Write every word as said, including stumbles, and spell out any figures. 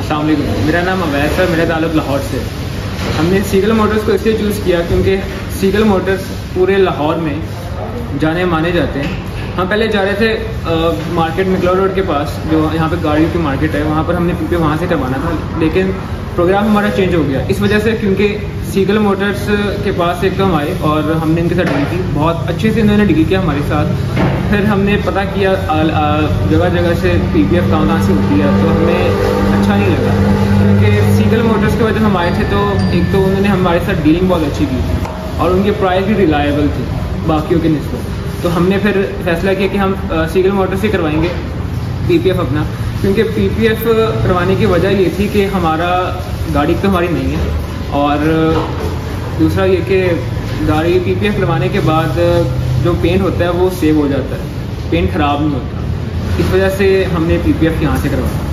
अस्सलाम वालेकुम, मेरा नाम अवैस है, मेरा ताल्लुक़ लाहौर से। हमने सीगल मोटर्स को इसलिए चूज़ किया क्योंकि सीगल मोटर्स पूरे लाहौर में जाने माने जाते हैं। हम पहले जा रहे थे आ, मार्केट मिकलोड रोड के पास, जो यहाँ पे गाड़ियों की मार्केट है, वहाँ पर हमने पीपी वहाँ से करवाना था, लेकिन प्रोग्राम हमारा चेंज हो गया इस वजह से, क्योंकि सीगल मोटर्स के पास एक तो हम आए और हमने इनके साथ डील की, बहुत अच्छे से इन्होंने डील किया हमारे साथ। फिर हमने पता किया जगह जगह से पी पी एफ कहाँ कहाँ से होती है, तो हमें अच्छा नहीं लगा, क्योंकि सीगल मोटर्स की वजह से हम आए थे तो एक तो उन्होंने हमारे साथ डीलिंग बहुत अच्छी की थी और उनकी प्राइस भी रिलायबल थी बाकियों के निस्बत। तो हमने फिर फैसला किया कि हम सीगल मोटर्स से करवाएंगे पी पी एफ अपना, क्योंकि पी पी एफ करवाने की वजह ये थी कि हमारा गाड़ी तो हमारी नहीं है, और दूसरा ये कि गाड़ी पी पी एफ करवाने के बाद जो पेंट होता है वो सेव हो जाता है, पेंट ख़राब नहीं होता, इस वजह से हमने पी पी एफ यहाँ से करवाया।